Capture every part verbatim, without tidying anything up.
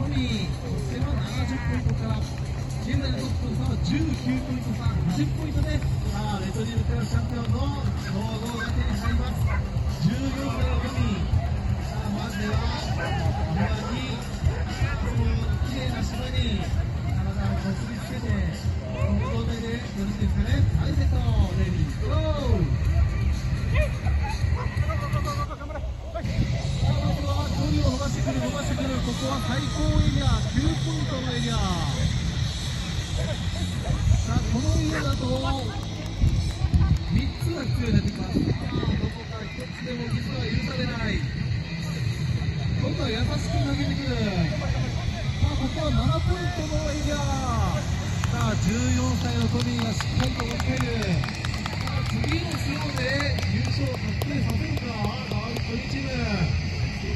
トミー、そしてはななじゅっポイントから、現在のトップの差はじゅうきゅうポイント差、はちポイントで、さあ、レトリーブクラスチャンピオンの称号が手に入ります。じゅうよんさいのトミー、さあ、まずは、庭に、その綺麗な芝に体をこすりつけて、この状態で、よろしいですかね。はい、セット、レディー、ゴー。伸ばしてくる伸ばしてくる、ここは最高エリア、きゅうポイントのエリア。さあ、このエリアだとみっつが必要になってきます。どこかひとつでもミスは許されない。今度は優しく投げてくる。さあ、ここはななポイントのエリア。さあ、じゅうよんさいのトミーがしっかりと持っている。さあ、次のスローで優勝を確定させるか、川口トミーチーム。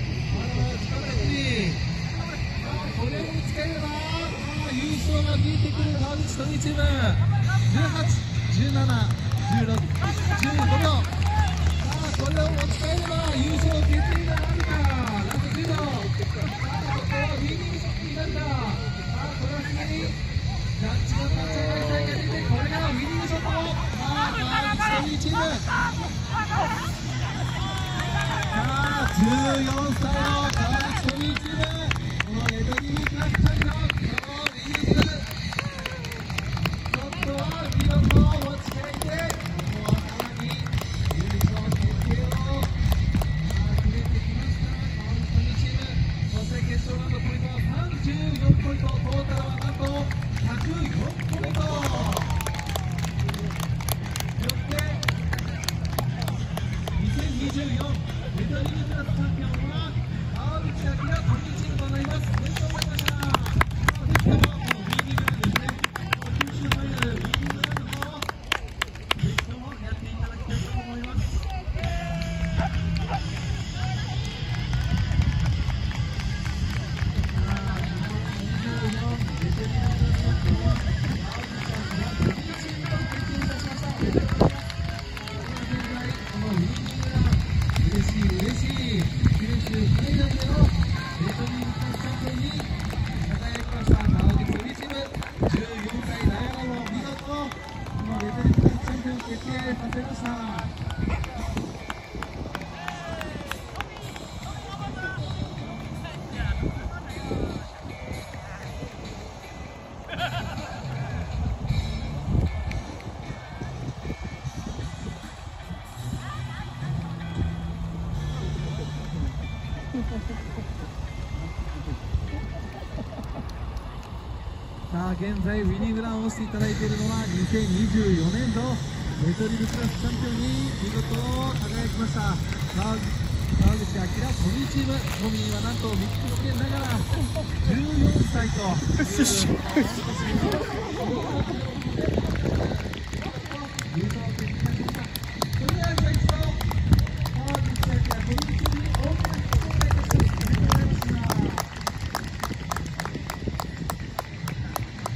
これを使えば、優勝が見えてくる川口トミーチーム。じゅうはち、じゅうなな、じゅうろく、じゅうごびょう。さあ、これを持ち帰れば優勝決定があるか。ラストじゅうびょう。さあ、ここはウィニングショットになるか。さあ、これはすでにジャッジの立ち上がり隊が出て、これがウィニングショット。さあ、川口トミーチーム。さあ、じゅうよんさいの川口トミーチーム。レトリーブクラスチャンピオン、このリリース、ちょっとは記録を持ち帰って、ここはさらに優勝決定を決めてきました川口トミーチーム。そして決勝ラウンドポイントはさんじゅうよんポイント、トータルはなんとひゃくよんポイント。よってにせんにじゅうよんレトリーブクラスチャンピオンは川口明トミーチームとなります。さあ、現在ウィニングランをしていただいているのはにせんにじゅうよねん度レトリーブクラスチャンピオンに見事輝きました川口明トミーチーム。トミーはなんとミックス圏ながらじゅうよんさいという